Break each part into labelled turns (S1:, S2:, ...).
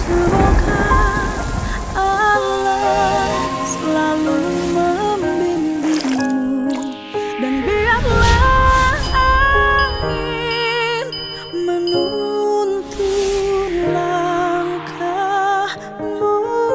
S1: Semoga Allah selalu membimbingmu dan biarlah angin menuntun langkahmu.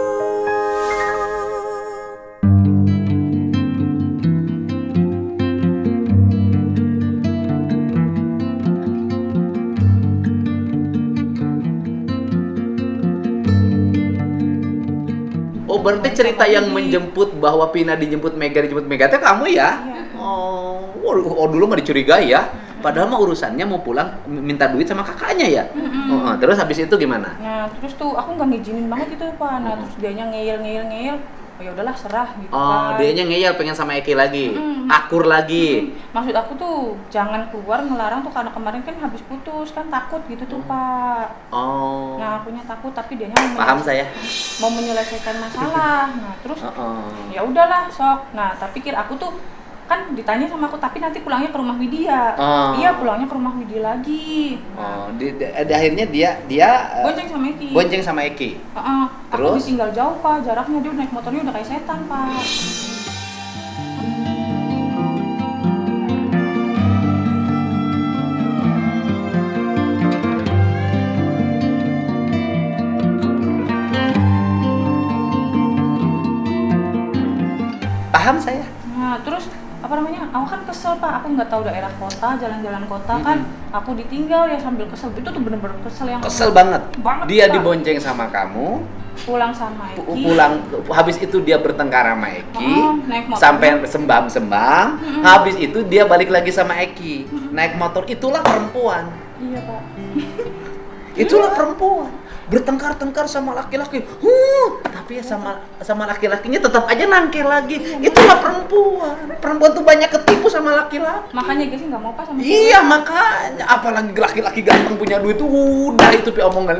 S2: Oh, berarti cerita yang menjemput bahwa Vina dijemput Mega itu kamu ya?
S3: Iya.
S2: Oh, dulu mah dicurigai ya. Padahal mah urusannya mau pulang minta duit sama kakaknya ya. Terus habis itu gimana?
S3: Nah, terus tuh aku nggak ngizinin banget itu, Pak. Nah, terus dianya ngeyel. Oh, ya udahlah, serah gitu kan.
S2: Dianya ngeyel pengen sama Eki lagi. Akur lagi.
S3: Maksud aku tuh jangan keluar ngelarang tuh karena kemarin kan habis putus kan takut gitu tuh, Pak.
S2: Oh.
S3: Nah, akunya takut tapi dianya
S2: Paham saya.
S3: mau menyelesaikan masalah. Nah, terus ya udahlah, sok. Nah, tapi aku tuh kan ditanya sama aku, tapi nanti pulangnya ke rumah Widya. Iya, pulangnya ke rumah Widya lagi. Nah,
S2: Di akhirnya dia
S3: bonceng sama Eki.
S2: bonceng sama Eki.
S3: Aku
S2: Terus?
S3: ditinggal jauh, Pak. Jaraknya dia naik motornya udah kayak setan, Pak.
S2: Paham saya.
S3: Nah, terus apa namanya? Aku kan kesel, Pak. Aku nggak tahu daerah kota, jalan-jalan kota kan. Aku ditinggal ya sambil kesel. Itu tuh bener-bener kesel yang
S2: Kesel banget. Dia
S3: Pak.
S2: dibonceng sama kamu.
S3: Pulang sama Eki.
S2: Pulang habis itu dia bertengkar sama Eki.
S3: Naik motor.
S2: Sampai sembam. Habis itu dia balik lagi sama Eki. Naik motor. Itulah perempuan.
S3: Iya, Pak.
S2: Itulah perempuan. Bertengkar-tengkar sama laki-laki. Tapi ya sama laki-lakinya tetap aja nangkir lagi. Itulah perempuan. Perempuan tuh banyak ketipu sama laki-laki.
S3: Makanya guys nggak mau, Pak, sama
S2: Iya, makanya apalagi laki-laki ganteng punya duit tuh udah itu omongan.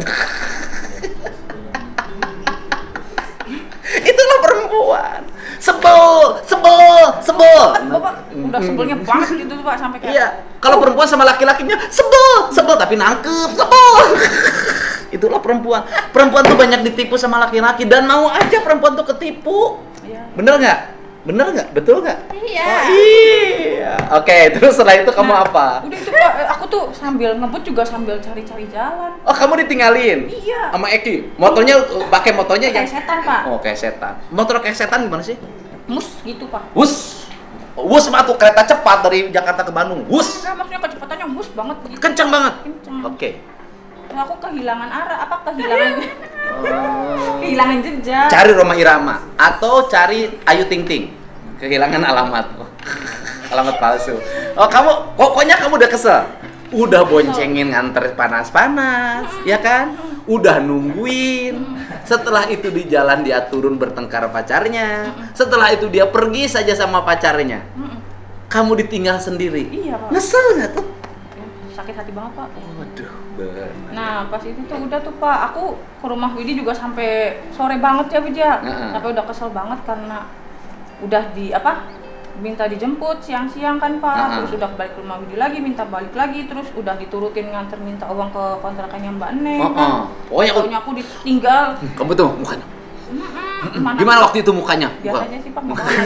S2: Itulah perempuan. Sebel.
S3: Bapak udah sebelnya banget gitu tuh, Pak, sampai kayak
S2: Iya, kalau perempuan sama laki-lakinya sebel tapi nangkep, sebel. Itulah perempuan. Perempuan tuh banyak ditipu sama laki-laki dan mau aja perempuan tuh ketipu.
S3: Iya.
S2: Bener nggak? Betul nggak?
S3: Iya.
S2: Oh, iya. Oke, terus setelah itu kamu apa?
S3: Udah itu, Pak, aku tuh sambil ngebut juga sambil cari-cari jalan.
S2: Oh, kamu ditinggalin?
S3: Iya.
S2: Sama Eki? Motornya, pakai motornya
S3: Kayak
S2: yang...
S3: setan, Pak.
S2: Oh, kayak setan. Motor kayak setan gimana sih?
S3: Mus gitu, Pak.
S2: Wus mah tuh kereta cepat dari Jakarta ke Bandung. Wus.
S3: Enggak, maksudnya kecepatannya mus banget gitu.
S2: Kencang banget.
S3: Kenceng.
S2: Oke.
S3: Nah, aku kehilangan arah, kehilangan jejak.
S2: Cari Roma Irama atau cari Ayu Ting Ting. Kehilangan alamat. Alamat palsu. Oh, pokoknya kamu udah kesel. Udah boncengin nganter panas-panas, ya kan? Udah nungguin. Setelah itu di jalan dia turun bertengkar pacarnya. Setelah itu dia pergi saja sama pacarnya. Kamu ditinggal sendiri.
S3: Iya, Pak.
S2: Nyesel nggak tuh?
S3: Sakit hati banget, Pak.
S2: Waduh, benar.
S3: Nah, pas itu tuh udah tuh, Pak, aku ke rumah Widi juga sampai sore banget ya, Bija. Sampai udah kesel banget karena udah minta dijemput siang-siang kan, Pak. Terus udah balik ke rumah Widi lagi, minta balik lagi, terus udah diturutin nganter minta uang ke kontrakannya Mbak Neng kan.
S2: Oh ya,
S3: Taunya aku ditinggal.
S2: kamu tuh mukanya. Gimana waktu itu mukanya?
S3: Biasa aja sih, Pak, nggak apa-apa.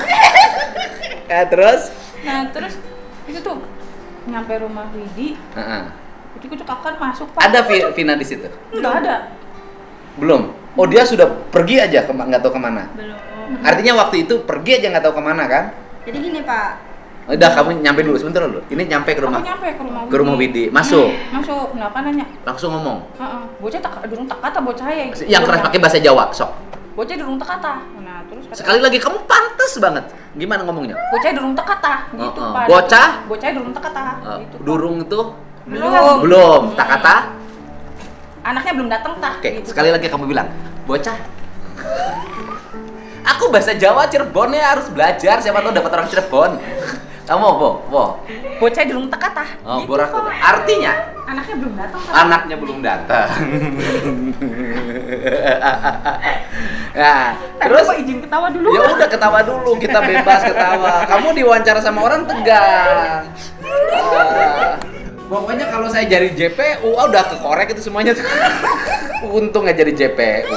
S2: Terus?
S3: Nah, terus itu tuh nyampe rumah Widi. Kucuk-kucuk aku kan masuk, Pak.
S2: Ada Vina di situ?
S3: Nggak ada.
S2: Belum. Oh, dia sudah pergi aja nggak tahu kemana.
S4: Belum.
S2: Artinya waktu itu pergi aja nggak tahu kemana kan?
S4: Jadi gini, Pak.
S2: Udah, kamu nyampe dulu sebentar dulu. Ini nyampe ke rumah.
S3: Aku nyampe ke rumah Widi.
S2: Ke rumah Widi. Masuk.
S3: Masuk. Kenapa nanya?
S2: Langsung ngomong.
S3: Bocah durung tak kata bocah ya.
S2: Yang keras pakai bahasa Jawa, sok.
S3: Bocah durung tak kata. Nah, terus
S2: Sekali lagi kamu pantas banget. Gimana ngomongnya?
S3: bocah durung tak kata gitu, Pak.
S2: Bocah?
S3: Bocah durung tak kata gitu. Pak.
S2: Durung itu
S3: Belum.
S2: tak kata.
S3: Anaknya belum datang tah.
S2: Oke,
S3: gitu.
S2: sekali lagi kamu bilang, bocah. Aku bahasa Jawa Cirebonnya harus belajar, siapa tahu dapat orang Cirebon. Kamu apa?
S3: Bocah durung tak kata.
S2: Oh,
S3: Gitu,
S2: borak tuh.
S3: Pak.
S2: Artinya
S3: Anaknya belum datang. Pak.
S2: anaknya belum datang. Nah, terus
S3: Pak, izin ketawa dulu.
S2: ya udah ketawa dulu, kita bebas ketawa. Kamu diwawancara sama orang tegang. Pokoknya kalau saya jadi JP, udah kekorek itu semuanya. untung nggak jadi JPU.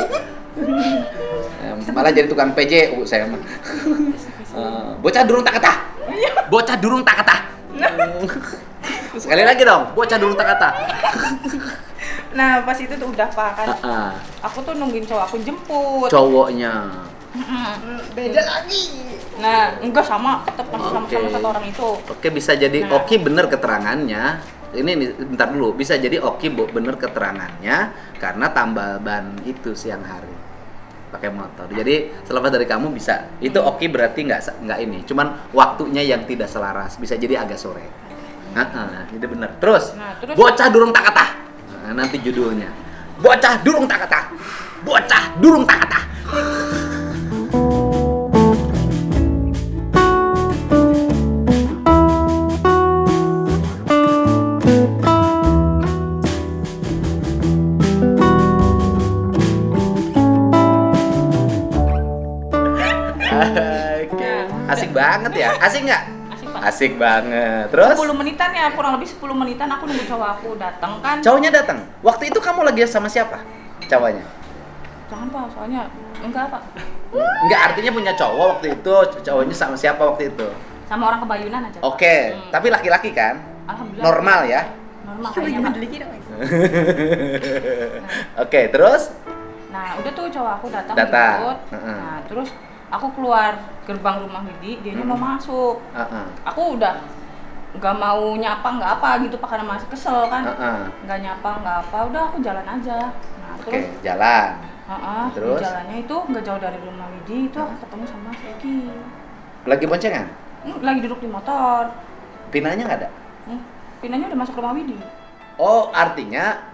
S2: Malah jadi tukang PJU saya mah. Bocah durung tak ketah. Bocah durung tak ketah. Sekali lagi dong, bocah durung tak ketah.
S3: Nah pas itu tuh udah Pak kan. Aku tuh nungguin cowok aku jemput.
S2: Cowoknya.
S3: Beda lagi. Nah enggak sama, tetap masih sama satu orang itu.
S2: Oke, bisa jadi Oki bener keterangannya. Ini bentar dulu, bisa jadi Oki bener keterangannya karena tambal ban itu siang hari pakai motor. Jadi selepas dari kamu bisa. Itu Oki berarti nggak ini. Cuman waktunya yang tidak selaras. Bisa jadi agak sore. Itu bener. Terus, bocah durung tak ketah. Nah, nanti judulnya. Bocah durung tak ketah. Bocah durung tak ketah. Asik banget ya? Asik nggak?
S3: Asik Pak.
S2: Asik banget. Terus?
S3: 10 menitan ya, kurang lebih 10 menitan aku nunggu cowok aku datang kan.
S2: Cowoknya datang. Waktu itu kamu lagi sama siapa? Cowoknya?
S3: Jangan Pak, soalnya enggak Pak.
S2: Enggak, artinya punya cowok waktu itu. Cowoknya sama siapa waktu itu?
S3: Sama orang kebayunan aja.
S2: Oke, tapi laki-laki kan?
S3: Alhamdulillah.
S2: Normal ya?
S3: Normal kayaknya Pak.
S2: Oke, terus?
S3: Nah, udah tuh cowok aku datang.
S2: Datang.
S3: Nah, terus aku keluar gerbang rumah Widi, dianya mau masuk. Aku udah nggak mau nyapa nggak apa gitu Pak, karena masih kesel kan. Nggak nyapa nggak apa, udah aku jalan aja. Nah,
S2: Oke, jalan.
S3: Terus? Di jalannya itu nggak jauh dari rumah Widi itu aku ketemu sama si Eki.
S2: Lagi boncengan?
S3: Lagi duduk di motor.
S2: Pinanya nggak ada?
S3: Pinanya udah masuk rumah Widi.
S2: Oh, artinya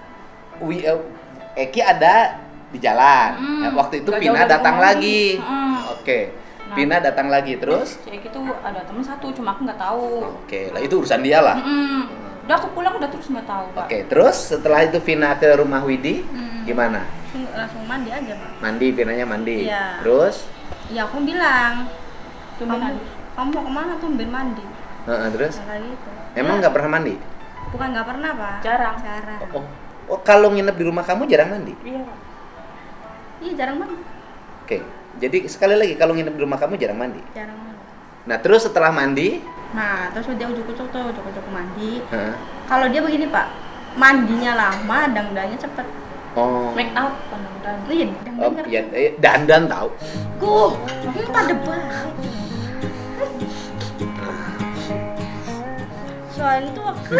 S2: Eki ada di jalan. Waktu itu Pina datang lagi. Oke.
S3: Nah,
S2: Pina datang lagi terus?
S3: Si Eki tuh ada temen satu, cuma aku nggak tahu.
S2: Oke, lah itu urusan dia lah.
S3: Udah aku pulang udah terus nggak tahu Pak.
S2: Oke, terus setelah itu Vina ke rumah Widi, gimana?
S4: Langsung mandi aja Pak.
S2: Mandi, Vinanya mandi.
S4: Iya.
S2: Terus?
S4: Ya aku bilang,
S3: Tumben
S4: kamu mau kemana tumben mandi?
S2: Terus?
S4: Nah, kayak gitu.
S2: Emang nggak pernah mandi?
S4: Bukan nggak pernah Pak.
S3: Jarang.
S2: Oh, kalau nginep di rumah kamu jarang mandi?
S3: Iya Pak.
S4: Iya jarang mandi.
S2: Oke, jadi sekali lagi kalau nginep di rumah kamu jarang mandi?
S4: Jarang mandi.
S2: Nah, terus setelah mandi?
S4: Nah, terus dia ujuk-ujuk mandi. Kalau dia begini Pak, mandinya lama, dangdangnya cepet.
S2: Oh.
S3: Make up pandang-pandang.
S4: Iya,
S2: Oh, ya, dandan tahu.
S4: Pada banget. Soalnya itu waktu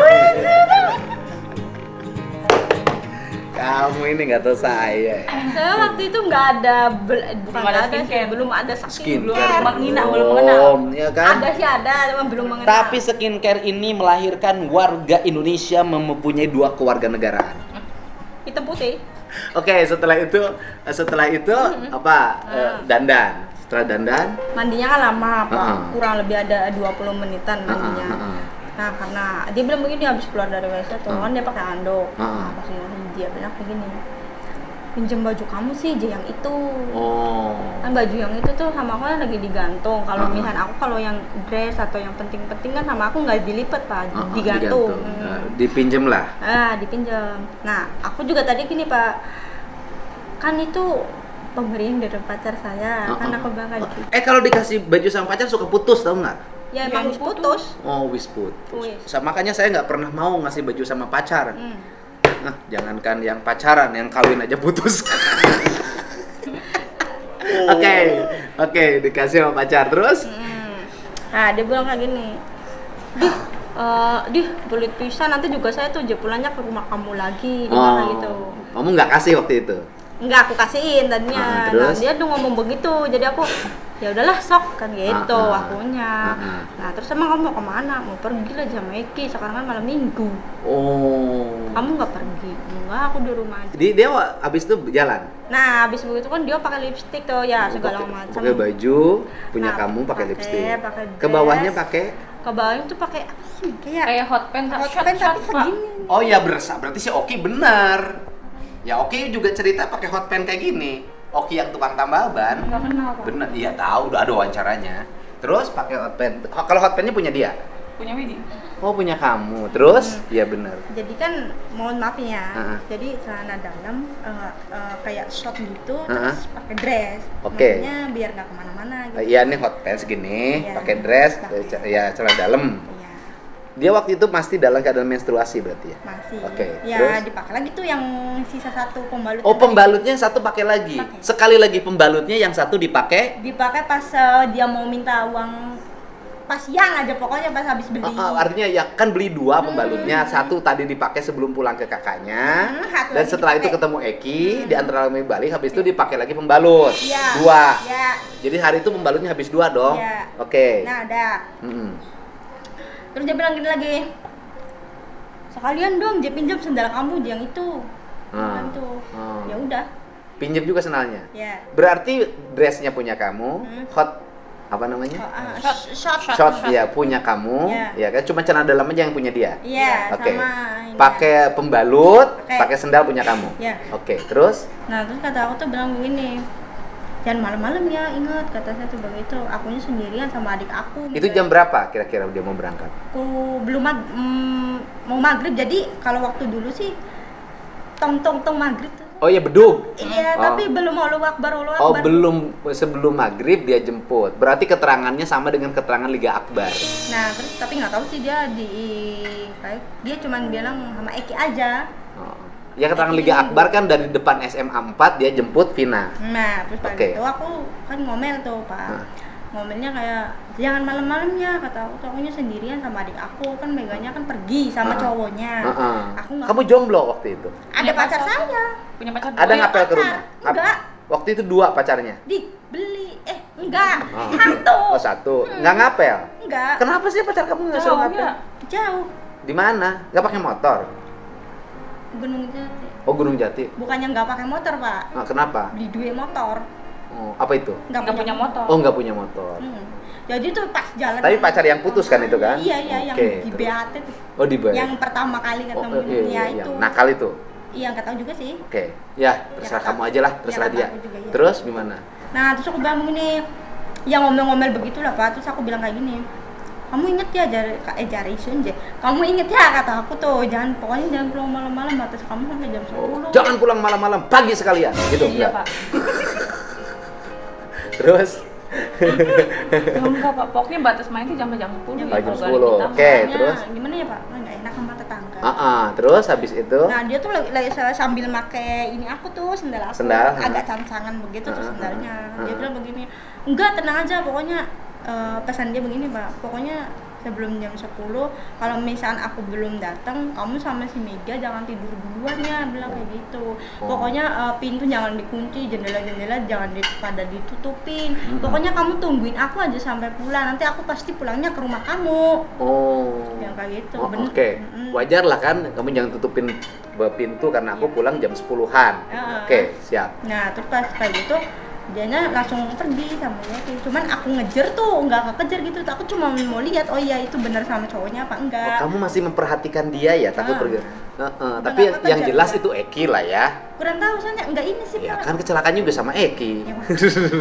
S2: Kamu ini nggak tahu saya.
S4: saya waktu itu nggak ada bukan
S3: Belum ada
S4: nggak ada sih,
S3: skincare.
S4: belum ada
S2: Skincare.
S3: Belum mengenal.
S2: Ya kan?
S4: Ada sih ada, cuma belum mengenal.
S2: Tapi skincare ini melahirkan warga Indonesia mempunyai 2 kewarganegaraan.
S4: hitam putih.
S2: Oke, setelah itu apa? Dandan. Setelah dandan,
S4: Mandinya kan lama, Pak. Kurang lebih ada 20 menitan mandinya. Nah, karena dia bilang begini habis keluar dari WC tuh kan dia pakai handuk. Nah, pas dia bilang begini, pinjem baju kamu sih yang itu. Kan baju yang itu tuh sama aku kan lagi digantung. Kalau misalnya aku kalau yang dress atau yang penting-penting kan sama aku nggak dilipet Pak, digantung.
S2: Dipinjem lah.
S4: Dipinjam. Nah, aku juga tadi gini Pak, kan itu pemberian dari pacar saya, kan aku bilang kayak gitu.
S2: Kalau dikasih baju sama pacar suka putus, tau nggak?
S4: Ya emang putus.
S2: Oh, wis putus. Makanya saya nggak pernah mau ngasih baju sama pacar. Nah, jangankan yang pacaran, yang kawin aja putus. Oke, dikasih sama pacar terus?
S4: Nah, dia bilang kayak gini, Dih, belit pisah nanti juga saya tuh pulangnya ke rumah kamu lagi, dia bilang kayak gitu.
S2: Kamu nggak kasih waktu itu?
S4: Enggak, aku kasihin tadinya. Nah, dia tuh ngomong begitu, jadi aku ya udahlah sok kan gitu akunya. Nah, terus emang kamu mau kemana? Mau pergi lah sama Eki, sekarang kan malam minggu. Kamu nggak pergi? Enggak, aku di rumah aja.
S2: Jadi dia abis itu jalan?
S4: Nah, abis begitu kan dia pakai lipstick tuh ya, segala macam.
S2: Pakai baju, punya kamu pakai lipstick.
S4: Pakai
S2: ke bawahnya pakai?
S4: Ke bawahnya tuh pakai apa sih?
S3: Kayak hot pants
S4: tapi segini.
S2: Oh ya, berarti si Oki benar. Ya Oki juga cerita pakai hot pants kayak gini. Oki yang tukang tambal ban.
S3: Nggak kenal Pak.
S2: Bener, iya tahu, udah ada wawancaranya. Terus pakai hot pants. Kalau hot pants-nya punya dia?
S3: punya Widi.
S2: Oh, punya kamu. Terus? Iya benar.
S4: Jadi kan mohon maaf ya.
S2: Heeh.
S4: Jadi celana dalam kayak short gitu, terus pakai dress.
S2: Oke.
S4: Maksudnya biar nggak kemana-mana gitu.
S2: Iya, nih hot pants gini,
S4: Iya.
S2: pakai dress,
S4: Pakai.
S2: ya celana dalam.
S4: Iya,
S2: Dia waktu itu masih dalam keadaan menstruasi berarti ya?
S4: masih.
S2: Oke,
S4: Ya
S2: terus?
S4: dipakai lagi tuh yang sisa satu pembalut.
S2: Oh,
S4: yang tadi.
S2: pembalutnya yang satu pakai lagi.
S4: Pakai.
S2: Sekali lagi pembalutnya yang satu dipakai.
S4: Dipakai pas dia mau minta uang pas siang aja pokoknya pas habis beli.
S2: Artinya ya kan beli dua pembalutnya, satu tadi dipakai sebelum pulang ke kakaknya,
S4: Satu
S2: dan
S4: lagi
S2: setelah itu
S4: dipakai.
S2: ketemu Eki di antara kami balik, habis itu dipakai lagi pembalut
S4: Iya.
S2: dua.
S4: Iya.
S2: Jadi hari itu pembalutnya habis dua dong.
S4: Iya.
S2: Oke.
S4: Nah, ada.
S2: Mm-mm.
S4: Terus dia bilang gini lagi. Sekalian dong dia pinjam sendal kamu yang itu. Kan tuh.
S2: Oh.
S4: Ya udah.
S2: Pinjam juga sendalnya.
S4: Ya.
S2: Berarti dressnya punya kamu, hot apa namanya? Short ya punya kamu,
S4: Iya.
S2: ya kan cuma celana dalam aja yang punya dia.
S4: Iya,
S2: Oke.
S4: sama ini.
S2: Pakai pembalut,
S4: Pakai.
S2: pakai sendal punya kamu.
S4: Iya.
S2: Oke, terus?
S4: Nah, terus kata aku tuh bilang begini. Jangan malam-malam ya, ingat kata saya tuh begitu. Akunya sendirian sama adik aku.
S2: Itu jam berapa kira-kira dia mau berangkat?
S4: Aku belum mau maghrib, jadi kalau waktu dulu sih tong maghrib tuh.
S2: Oh iya, bedug.
S4: Iya,
S2: Oh.
S4: tapi belum Allahu Akbar.
S2: Oh, belum, sebelum maghrib dia jemput. Berarti keterangannya sama dengan keterangan Liga Akbar.
S4: Nah, terus tapi nggak tahu sih dia kayak dia cuman bilang sama Eki aja.
S2: Oh. Ya keterangan Liga Akbar kan dari depan SMA 4 dia jemput Vina.
S4: Nah, terus pas
S2: Oke.
S4: itu aku kan ngomel tuh, Pak.
S2: Nah.
S4: Ngomelnya kayak jangan malam-malam ya, kata aku. Akunya sendirian sama adik aku, kan meganya kan pergi sama cowoknya. Aku nggak.
S2: Kamu jomblo waktu itu?
S4: Ada pacar saya.
S3: Punya pacar
S2: Ada
S3: dua.
S2: ngapel ke
S4: pacar.
S2: rumah?
S4: Enggak.
S2: Waktu itu 2 pacarnya?
S4: Dibeli. Enggak.
S2: Oh.
S4: Satu.
S2: Oh, 1. Nggak ngapel?
S4: Enggak.
S2: Kenapa sih pacar kamu nggak suruh
S3: Jauh
S2: ngapel?
S3: ya.
S4: Jauh.
S2: Di mana? Nggak pakai motor?
S4: Gunung Jati.
S2: Oh, Gunung Jati.
S4: Bukannya nggak pakai motor, Pak.
S2: Nah, kenapa?
S4: Beli 2 motor.
S2: Oh, apa itu?
S3: Nggak punya motor.
S2: Oh, nggak punya motor.
S4: Jadi tuh pas jalan.
S2: Tapi pacar yang putus kan itu kan?
S4: Iya, yang
S2: Oke,
S4: di
S2: terus.
S4: BAT tuh.
S2: Oh, di Bali.
S4: Yang pertama kali ketemu
S2: iya,
S4: itu.
S2: nakal itu.
S4: Iya, nggak tahu juga sih.
S2: Oke. Ya, terserah
S4: kata-
S2: kamu aja lah, terserah
S4: kata
S2: dia.
S4: aku juga, iya.
S2: Terus gimana?
S4: Nah, terus aku bilang begini, yang ngomel-ngomel begitulah, Pak. Terus aku bilang kayak gini, kamu inget ya jari Sunje, kamu inget ya kata aku tuh, pokoknya jangan pulang malam-malam, batas kamu sampai jam 10.
S2: Jangan pulang malam-malam, pagi sekalian. Gitu
S3: Iya,
S2: enggak?
S3: Pak.
S2: Terus
S3: Enggak, Pak. Pokoknya batas main itu sampai jam 10.
S2: Oh, jam
S3: Kalau
S2: 10.
S3: nggak ada
S2: Oke.
S3: kita,
S2: terus?
S4: Gimana ya, Pak? Nggak enak sama tetangga.
S2: Terus habis itu
S4: Nah, dia tuh lagi sambil make ini aku tuh sendal aku,
S2: Sendal,
S4: agak cancangan begitu tuh sendalnya. Dia
S2: heeh.
S4: bilang begini, enggak tenang aja, pokoknya pesan dia begini, Pak. Pokoknya sebelum jam 10 kalau misalkan aku belum datang, kamu sama si Mega jangan tidur duluan ya, bilang kayak gitu. Pokoknya pintu jangan dikunci, jendela-jendela jangan pada ditutupin. Pokoknya kamu tungguin aku aja sampai pulang, nanti aku pasti pulangnya ke rumah kamu.
S2: Oh.
S4: Yang kayak gitu.
S2: Oh,
S4: bener.
S2: Oke.
S4: Mm-mm.
S2: Wajar lah kan, kamu jangan tutupin pintu karena aku pulang jam 10-an.
S4: Heeh.
S2: Oke, siap.
S4: Nah, terus pas kayak gitu dianya langsung pergi sama dia tuh. Cuman aku ngejar tuh, nggak kekejar gitu. Aku cuma mau lihat, oh iya itu benar sama cowoknya apa enggak.
S2: Oh, kamu masih memperhatikan dia ya, takut pergi. Tapi
S4: nggak
S2: yang
S4: kekejar,
S2: jelas
S4: ya.
S2: itu Eki lah ya.
S4: Kurang tahu soalnya enggak ini sih,
S2: Ya
S4: Pak.
S2: kan kecelakaan juga sama Eki.
S4: Ya, Pak.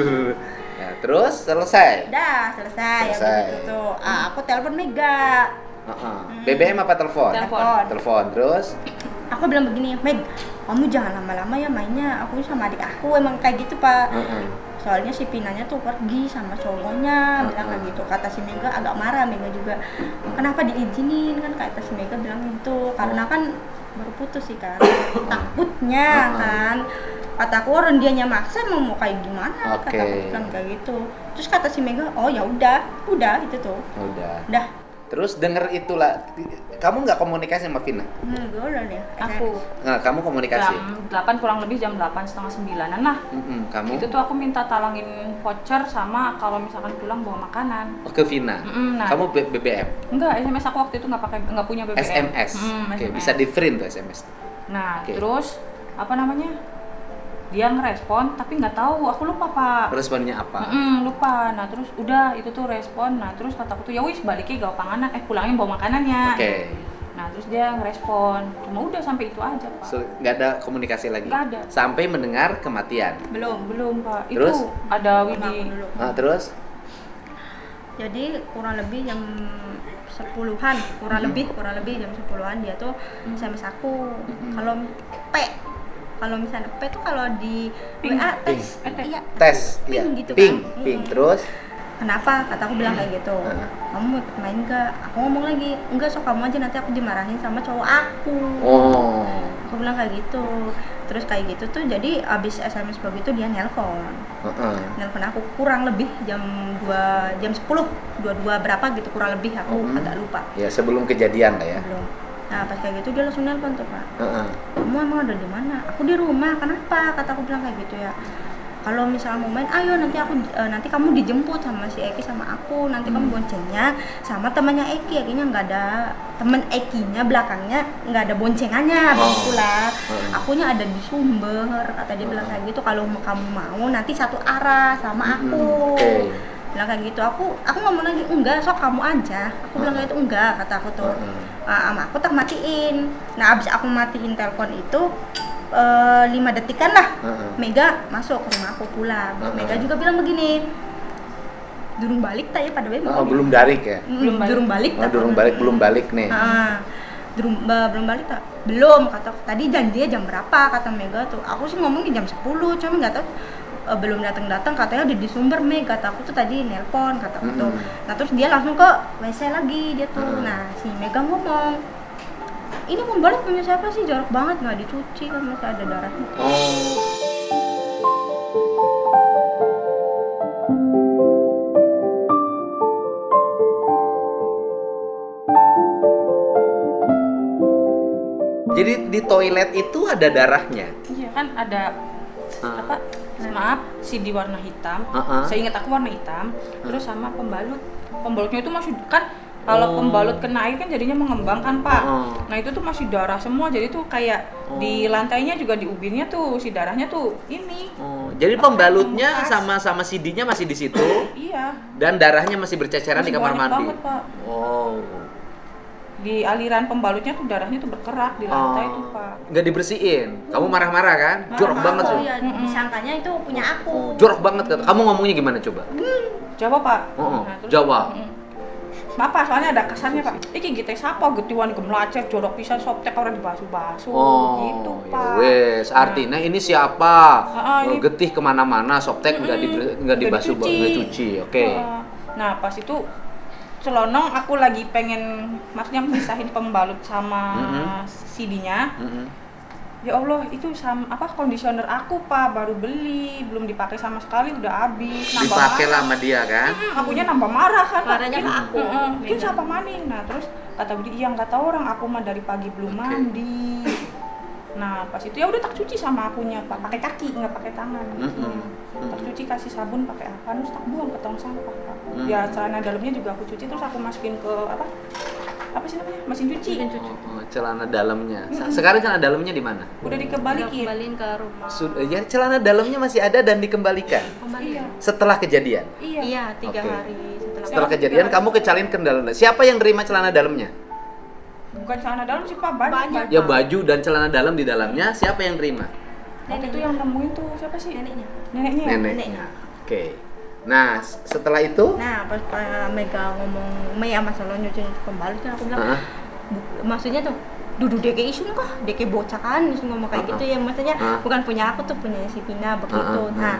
S2: Ya, terus selesai.
S4: Udah selesai ya
S2: Selesai.
S4: begitu tuh. Aku telepon Mega.
S2: BBM apa telepon?
S3: Telepon.
S2: Telepon. Terus
S4: Aku bilang begini, Meg, kamu jangan lama-lama ya mainnya. Aku sama adik aku emang kayak gitu, Pak. Soalnya si Pinanya tuh pergi sama cowoknya, bilang kayak gitu. Kata si Mega agak marah, Mega juga. Kenapa diizinin kan, kata si Mega bilang gitu. Karena kan baru putus sih kan. Takutnya kan. Kata aku orang dianya maksa mau kayak gimana, kata aku
S2: Oke.
S4: bilang kayak gitu. Terus kata si Mega, oh ya udah itu tuh.
S2: udah.
S4: Udah.
S2: Terus denger itulah. Kamu nggak komunikasi sama Vina?
S4: Gue udah deh.
S3: Aku
S2: Nah, kamu komunikasi.
S3: jam 8 kurang lebih jam 8 setengah 9-an lah.
S2: Kamu
S3: Itu tuh aku minta talangin voucher sama kalau misalkan pulang bawa makanan.
S2: ke Vina.
S3: Nah.
S2: Kamu BBM.
S3: Enggak, SMS aku waktu itu nggak punya BBM.
S2: SMS. Oke,
S3: SMS.
S2: bisa di print tuh SMS.
S3: Nah,
S2: Oke.
S3: terus apa namanya? Dia ngerespon tapi nggak tahu, aku lupa, Pak.
S2: Responnya apa?
S3: Lupa. Nah, terus udah itu tuh respon. Nah, terus kataku tuh ya wis baliknya gawa panganan, pulangin bawa makanannya.
S2: Oke.
S3: Nah, terus dia ngerespon. Cuma udah sampai itu aja, Pak.
S2: Nggak ada komunikasi lagi.
S3: Nggak ada.
S2: Sampai mendengar kematian.
S4: Belum.
S3: Belum, Pak.
S2: Terus?
S3: Itu ada Widi.
S4: Dulu.
S2: Terus?
S4: Jadi kurang lebih jam 10-an, kurang lebih jam 10-an dia tuh SMS aku. Kalau misalnya P tuh kalau di WA tes, iya
S2: Tes,
S4: ping
S2: iya.
S4: gitu
S2: Ping,
S4: kan.
S2: ping. Terus?
S4: Kenapa? Kata aku bilang kayak gitu. Kamu mau ikut main nggak? Aku ngomong lagi, enggak, sok kamu aja, nanti aku dimarahin sama cowok aku.
S2: Oh.
S4: Aku bilang kayak gitu. Terus kayak gitu tuh, jadi abis SMS begitu dia nelpon. Nelpon aku kurang lebih jam 10, 22 berapa gitu kurang lebih, aku agak lupa.
S2: Ya sebelum kejadian lah ya.
S4: Belum. Nah pas kayak gitu dia langsung nelpon tuh, Pak. Kamu emang ada di mana? Aku di rumah. Kenapa? Kata aku bilang kayak gitu ya. Kalau misalnya mau main, ayo nanti kamu dijemput sama si Eki sama aku. Nanti kamu boncengnya sama temannya Eki. Ekinya nggak ada, temen Ekinya belakangnya nggak ada boncengannya, begitulah. Akunya ada di Sumber, kata dia bilang kayak gitu. Kalau kamu mau nanti satu arah sama aku. Bilang kayak gitu. Aku ngomong lagi, enggak, sok kamu aja. Aku bilang kayak itu, enggak, kata aku tuh. Sama aku tak matiin. Nah abis aku matiin telepon itu 5 detikan lah, Mega masuk ke rumah aku pulang. Mega juga bilang begini, durung balik tak ya pada waktu
S2: belum balik ya?
S4: Durung balik tak?
S2: Belum balik nih.
S4: Belum balik tak? Belum, kata tadi janjinya jam berapa, kata Mega tuh. Aku sih ngomongnya jam 10, cuma nggak tahu belum datang, katanya udah di Sumber, kata aku tuh tadi nelpon, kata aku tuh. Nah terus dia langsung ke WC lagi dia tuh. Nah si Mega ngomong, ini pembalut punya siapa sih, jorok banget, nggak dicuci kan masih ada darahnya.
S2: Jadi di toilet itu ada darahnya?
S3: Iya kan ada apa? Maaf, CD warna hitam. Saya ingat aku warna hitam. Terus sama pembalutnya itu masih kan. Kalau pembalut kena air kan jadinya mengembang kan, Pak. Nah itu tuh masih darah semua, jadi tuh kayak di lantainya juga di ubinnya tuh si darahnya tuh ini.
S2: Jadi pembalutnya sama CD-nya masih di situ.
S3: Iya.
S2: Dan darahnya masih berceceran di kamar mandi.
S3: Banget, Pak. Di aliran pembalutnya tuh darahnya tuh berkerak di lantai tuh, Pak.
S2: Nggak dibersihin. Kamu marah-marah kan? Jorok banget sih.
S4: Iya, disangkanya itu punya aku.
S2: Jorok banget kata. Kamu ngomongnya gimana coba?
S3: Jawa, Pak.
S2: Jawa.
S3: Maaf Pak, soalnya ada kesannya Pak. Iki kita sapa getiwan gemlacer jorok pisan soptek orang dibasuh-basuh gitu Pak.
S2: Wes, artinya ini siapa?
S3: Ini
S2: getih kemana-mana, soptek nggak dibasuh, nggak cuci. Oke.
S3: Nah pas itu celonong aku lagi pengen, maksudnya misahin pembalut sama CD-nya. Ya Allah, itu sama kondisioner aku Pak, baru beli, belum dipakai sama sekali, udah habis.
S2: Dipakai lah sama dia kan?
S3: Akunya nambah marah kan.
S4: Marahnya ke aku.
S3: Itu siapa maning? Nah terus kata Budi, iya nggak tahu orang, aku mah dari pagi belum mandi. Nah pas itu ya udah tak cuci sama akunya Pak, pakai kaki nggak pakai tangan. Tak cuci, kasih sabun pakai apa, terus tak buang ke tong sampah Pak. Ya celana dalamnya juga aku cuci, terus aku masukin ke apa sih namanya, mesin cuci.
S2: Celana dalamnya. Sekarang celana dalamnya di mana?
S3: Udah dikembalikan.
S4: Kembaliin ke rumah.
S2: Ya celana dalamnya masih ada dan dikembalikan.
S3: Iya.
S2: Setelah kejadian.
S3: Iya.
S4: 3 hari
S2: Setelah kejadian kamu kecalin ke dalamnya. Siapa yang terima celana dalamnya?
S3: Bukan celana dalam sih Pak, baju.
S2: Ya baju dan celana dalam di dalamnya, siapa yang terima?
S3: Waktu itu yang nemuin tuh siapa sih?
S4: Neneknya.
S3: Neneknya.
S2: Oke. Nah, setelah itu?
S4: Nah, pas Mega ngomong masalah nyuci pembalut kan aku bilang, maksudnya tuh duduk deke isu kah, deke bocah kan, isu ngomong kayak gitu ya, maksudnya bukan punya aku tuh, punya si Pina begitu. Nah,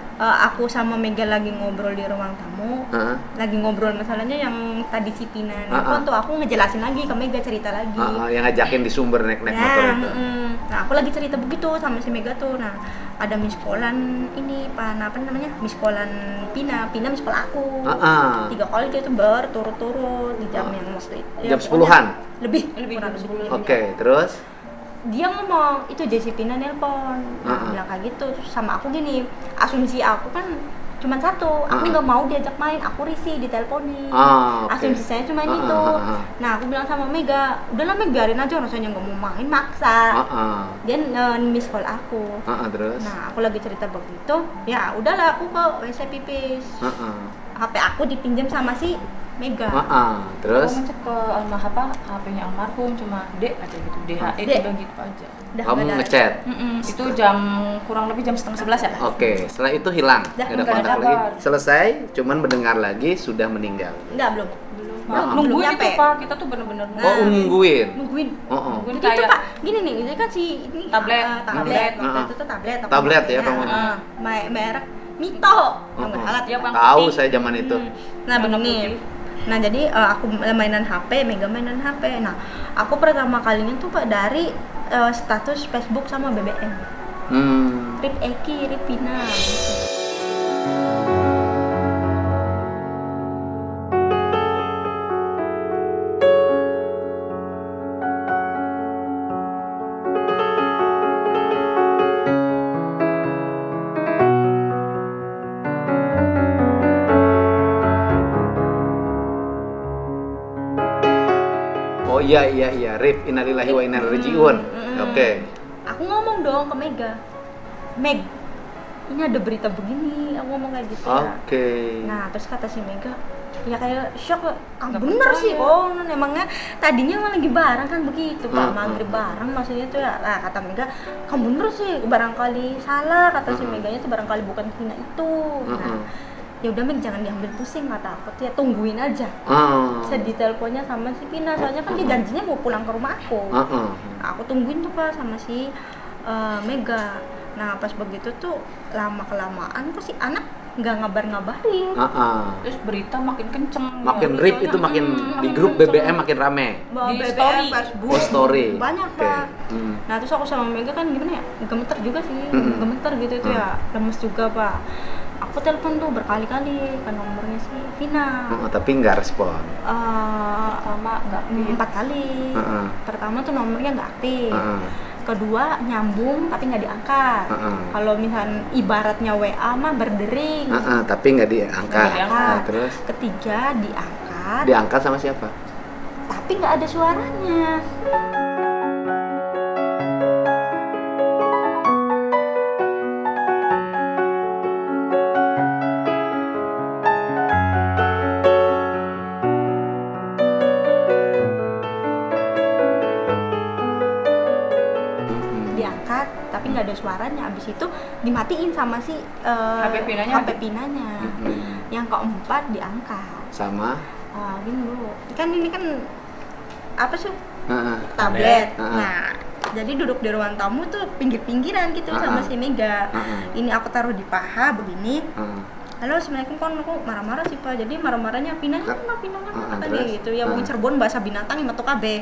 S4: aku sama Mega lagi ngobrol di ruang tamu, lagi ngobrol masalahnya yang tadi si Pina nelfon tuh, aku ngejelasin lagi ke Mega, cerita lagi.
S2: Yang ngajakin di Sumber naik-naik motor itu.
S4: Nah, aku lagi cerita begitu sama si Mega tuh. Nah, ada miskolan ini apa namanya, miskolan Pina miskol aku 3 kali gitu berturut-turut di jam yang waktu itu
S2: jam 10-an?
S4: lebih kurang 10.
S2: Oke, terus?
S4: Dia ngomong, itu Jesse Pina nelpon, bilang kayak gitu. Terus sama aku gini, asumsi aku kan cuma satu, aku nggak mau diajak main, aku risih diteleponin. Asumsi saya cuma itu. Nah, aku bilang sama Mega, udahlah Meg, biarin aja, rasanya nggak mau main, maksa. Dia miss call aku.
S2: Terus?
S4: Nah, aku lagi cerita begitu, ya udahlah aku ke WC pipis. HP aku dipinjam sama si Mega.
S2: Terus?
S3: Aku ngecek ke HP-nya almarhum, cuma D aja gitu, DHE udah gitu aja.
S4: Udah
S2: Kamu
S4: nggak ada.
S2: ngechat.
S3: Itu jam kurang lebih jam setengah 11 ya.
S2: Oke, setelah itu hilang,
S4: Dah,
S2: nggak ada
S3: nggak ada
S2: kontak lagi.
S3: kabar.
S2: Selesai, cuman mendengar lagi sudah meninggal.
S4: Enggak, belum.
S3: Nungguin
S4: nyampe.
S3: itu Pak, kita tuh bener-bener
S2: Oh, nungguin.
S4: Nungguin.
S2: Oh.
S3: Nungguin
S4: Jadi itu
S3: kayak
S4: Pak, gini nih, ini kan si ini
S3: Tablet.
S4: tablet.
S2: Heeh.
S4: Waktu itu tuh tablet. aku
S2: Tablet ya,
S4: pakainya.
S2: kamu.
S4: Merek Mito. Nggak
S2: Heeh.
S4: salah.
S3: Iya, Bang.
S2: Tahu
S3: putih.
S2: saya zaman itu.
S4: Nah,
S3: Warna
S4: begini.
S3: putih.
S4: Nah, jadi aku mainan HP, Mega mainan HP. Nah, aku pertama kalinya tuh Pak dari status Facebook sama BBM. Rip Eki, Rip Pina.
S2: Oh iya, Rif, innalillahi wa inna ilaihi raji'un. Oke.
S4: Aku ngomong dong ke Mega. Meg, ini ada berita begini. Aku ngomong kayak gitu ya.
S2: Oke.
S4: Nah, terus kata si Mega, ya kayak shock, kamu
S3: Nggak
S4: bener
S3: percaya.
S4: sih kok, emangnya tadinya emang lagi bareng kan begitu Pak,
S2: Hmm,
S4: maghrib bareng maksudnya tuh ya. Nah, kata Mega, kamu bener sih, barangkali salah, kata si Meganya tuh barangkali bukan Vina itu. Nah, ya udah Meg, jangan diambil pusing, kata aku tuh ya, tungguin aja. Sedih teleponnya sama si Vina, soalnya kan dia janjinya mau pulang ke rumah aku. Nah, aku tungguin tuh Pak sama si Mega. Nah, pas begitu tuh lama kelamaan kok si anak nggak ngabarin.
S3: Terus berita makin kenceng.
S2: Makin
S3: ya.
S2: rip
S3: Beritanya,
S2: itu makin di grup
S3: kenceng.
S2: BBM makin rame.
S4: Bawa
S3: Di
S4: BBM,
S3: story.
S4: Facebook,
S2: Oh, story.
S4: banyak
S2: Oke.
S4: Pak. Nah, terus aku sama Mega kan gimana ya, gemeter juga sih, gemeter gitu itu ya, lemes juga Pak. Aku telepon tuh berkali-kali ke nomornya si Vina.
S2: Tapi nggak respon.
S3: Sama nggak aktif.
S4: 4 kali. Pertama tuh nomornya nggak aktif. Kedua nyambung tapi nggak diangkat. Kalau misalnya ibaratnya WA mah berdering.
S2: Tapi nggak diangkat.
S3: Nggak diangkat.
S2: Nah, terus
S4: Ketiga diangkat,
S2: diangkat sama siapa?
S4: tapi nggak ada suaranya. Diangkat tapi nggak ada suaranya. Abis itu dimatiin sama si
S3: HP pinanya.
S4: HP pinanya. Yang keempat diangkat.
S2: Sama.
S4: Gini dulu, kan ini kan apa sih,
S2: Heeh.
S4: tablet.
S2: Heeh.
S4: Nah, jadi duduk di ruang tamu tuh pinggir-pinggiran gitu sama si Mega. Ini aku taruh di paha begini. Halo, assalamualaikum, kon aku marah-marah sih Pak. Jadi marah-marahnya pinanya mana kata dia
S2: terus?
S4: gitu. Ya mungkin Cirebon bahasa binatang yang metu kabeh.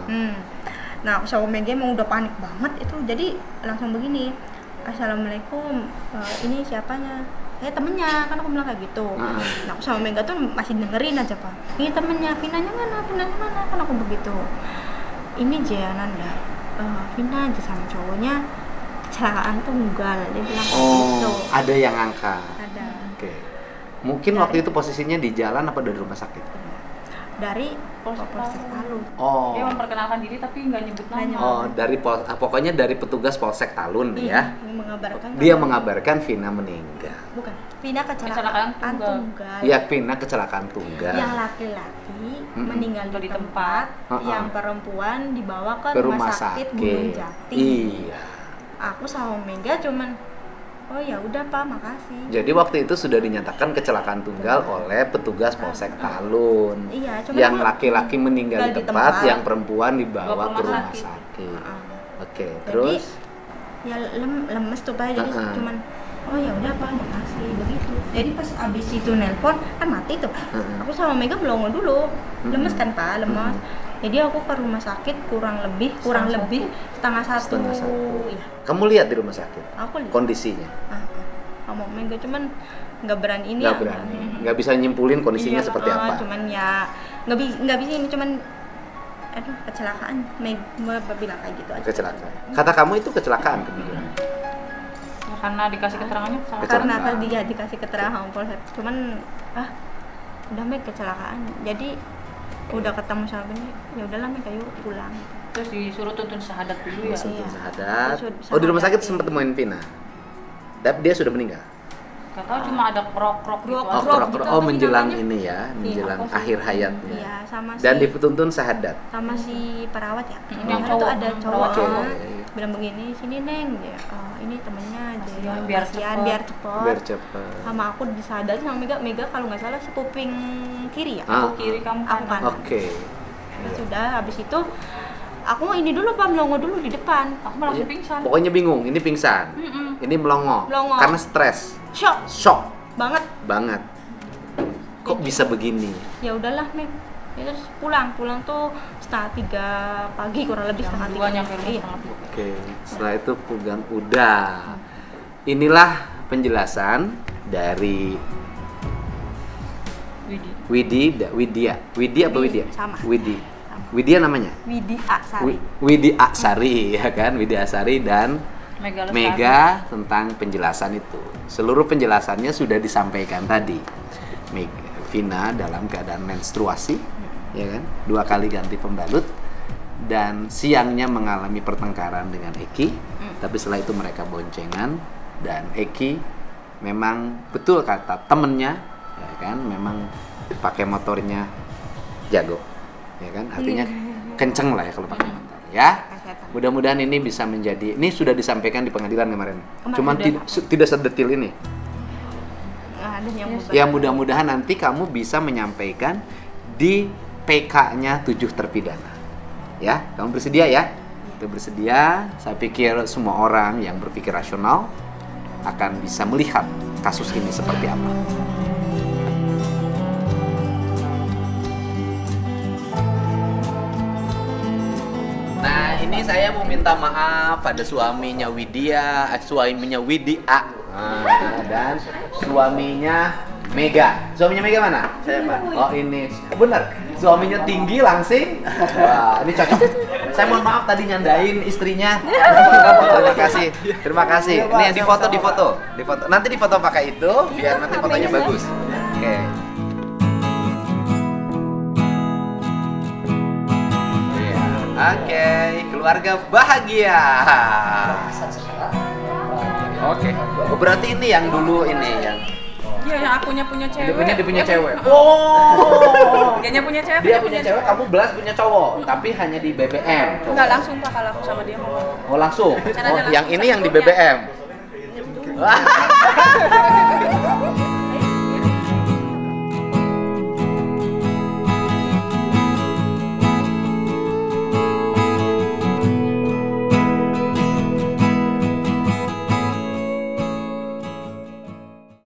S4: Nah, aku sama Mega emang udah panik banget itu. Jadi langsung begini. Assalamualaikum. Ini siapanya? Temennya, kan aku bilang kayak gitu. Nah, aku sama Mega tuh masih dengerin aja Pak. Ini temennya, Vinanya mana? Kan aku begitu. Ini Jeananda. Vina aja sama cowoknya kecelakaan tunggal. Dia bilang kayak gitu.
S2: Ada yang angkat.
S4: Ada.
S2: Oke. Mungkin waktu itu posisinya di jalan apa dari rumah sakit?
S4: Dari
S3: Polsek
S4: Polsek Talun.
S2: Oh.
S3: Dia memperkenalkan diri tapi nggak nyebut
S4: Nggak
S3: nama.
S4: nyebut.
S2: Oh, dari pokoknya dari petugas Polsek Talun ya.
S4: Yang mengabarkan
S2: Dia mengabarkan Vina meninggal.
S4: bukan Vina
S3: Kecelakaan
S4: kecelakaan
S3: tunggal.
S4: tunggal.
S2: Ya, Vina kecelakaan tunggal.
S4: Yang laki-laki meninggal
S3: Di
S4: di
S3: tempat.
S4: tempat, yang perempuan dibawa ke
S2: Ke
S4: rumah sakit Gunung Jati.
S2: Iya.
S4: Aku sama Mega cuman, oh ya udah Pak, makasih.
S2: Jadi waktu itu sudah dinyatakan kecelakaan tunggal oleh petugas Polsek Talun.
S4: Iya, cuman
S2: Yang
S4: aku
S2: laki-laki meninggal di tempat, yang perempuan dibawa
S3: Bawa
S2: ke
S3: ke rumah
S2: rumah
S3: sakit.
S2: sakit. Oke,
S4: Jadi,
S2: terus
S4: ya lemes tuh Pak, jadi cuman oh ya udah Pak, makasih begitu. Jadi pas abis itu nelpon kan mati tuh. Aku sama Mega melongo dulu, lemes kan Pak, lemes. Jadi aku ke rumah sakit kurang lebih setengah satu.
S2: setengah satu.
S4: Iya,
S2: Kamu lihat di rumah sakit
S4: aku lihat.
S2: kondisinya?
S4: Sama Mega cuman nggak berani ini
S2: Nggak
S4: ya.
S2: berani, nggak bisa nyimpulin kondisinya
S4: Iya,
S2: seperti apa.
S4: Cuman ya nggak bisa ini cuman aduh kecelakaan. Mega bilang kayak gitu aja.
S2: Kecelakaan. Kata kamu itu kecelakaan kemudian.
S3: Ya, karena dikasih keterangannya salah.
S2: Kecelakaan.
S4: Karena kan dia dikasih keterangan sama polsek, cuman udah Meg kecelakaan. Jadi udah ketemu sama ini, ya udahlah Meg ayo pulang.
S3: Terus disuruh tuntun syahadat dulu ya.
S4: Iya.
S2: Syahadat.
S4: Syahadat.
S2: Oh, di rumah sakit sempat temuin Vina. Tapi dia sudah meninggal.
S3: Gak tau, cuma ada krok-krok gitu.
S4: Krok,
S2: Oh,
S4: krok
S2: krok,
S4: gitu,
S2: oh
S4: tapi
S2: menjelang
S4: namanya-
S2: ini ya, menjelang
S3: apa sih?
S2: akhir hayatnya.
S4: Iya, sama
S2: Dan
S4: si
S2: dituntun syahadat.
S4: sama si perawat ya.
S3: Yang
S4: Itu
S3: cowok,
S4: ada
S3: perawat
S4: cowok.
S2: Oke.
S4: bilang begini, sini Neng, ya, ini temennya dia
S3: Biar
S4: kasihan,
S3: cepet.
S4: biar cepet.
S2: Biar cepet.
S4: Sama aku disadari sama Mega kalau nggak salah sekuping kiri ya.
S2: Ah.
S3: Kiri kamu
S4: Aku
S3: kanan.
S4: kanan.
S2: Oke.
S4: Ya sudah, habis itu aku ini dulu Pak, melongo dulu di depan.
S3: Aku malah langsung pingsan.
S2: Pokoknya bingung, ini pingsan.
S4: Mm-mm.
S2: Ini melongo.
S4: Melongo.
S2: Karena stres.
S4: Shock
S2: Shock
S4: banget.
S2: banget. Kok bisa begini?
S4: Ya udahlah Meg. Ya, terus pulang tuh 2:30 pagi kurang lebih
S3: Jam 2
S4: 2:30.
S3: nyampe rumah
S4: Iya.
S3: setengah 2.
S2: Oke, setelah itu pulang udah. Inilah penjelasan dari Widi apa Widya?
S4: Sama.
S2: Widya.
S4: Sama.
S2: Widya namanya?
S4: Widi Aksari.
S2: Widi Aksari ya kan? Widi Aksari dan
S3: Mega Lestari.
S2: Mega tentang penjelasan itu. Seluruh penjelasannya sudah disampaikan tadi. Vina dalam keadaan menstruasi, ya kan? 2 kali ganti pembalut dan siangnya mengalami pertengkaran dengan Eki. Tapi setelah itu mereka boncengan dan Eki memang betul kata temennya, ya kan? Memang pakai motornya jago, ya kan? Artinya kenceng lah ya kalau pakai motor, ya. Mudah-mudahan ini bisa menjadi, ini sudah disampaikan di pengadilan kemarin. Cuman tidak sedetil ini.
S4: Ada yang
S2: Ya mudah-mudahan nanti kamu bisa menyampaikan di PK-nya 7 terpidana. Ya, kamu bersedia ya? Itu bersedia. Saya pikir semua orang yang berpikir rasional akan bisa melihat kasus ini seperti apa. Nah, ini saya mau minta maaf pada suaminya Widya, suaminya Widya, dan suaminya Mega. Suaminya Mega mana? Saya Pak. Oh ini, benar. Suaminya tinggi langsing. Wah, ini cocok. Saya mohon maaf tadi nyandain istrinya. Terima kasih, terima kasih. Ini yang difoto. Nanti difoto pakai itu, biar nanti fotonya bagus. Oke. Oke, keluarga bahagia. Oke. Oh, berarti ini yang dulu ini yang
S3: Iya, yang akunya punya cewek.
S2: dia punya cewek. Oh.
S3: Dianya punya cewek.
S2: Dia punya cewek, kamu belas punya cowok, tapi hanya di BBM.
S3: Enggak langsung Pak kalau aku sama dia mau.
S2: Oh, langsung.
S3: Caranya
S2: Oh, yang
S3: langsung
S2: ini yang di
S3: satunya.
S2: BBM.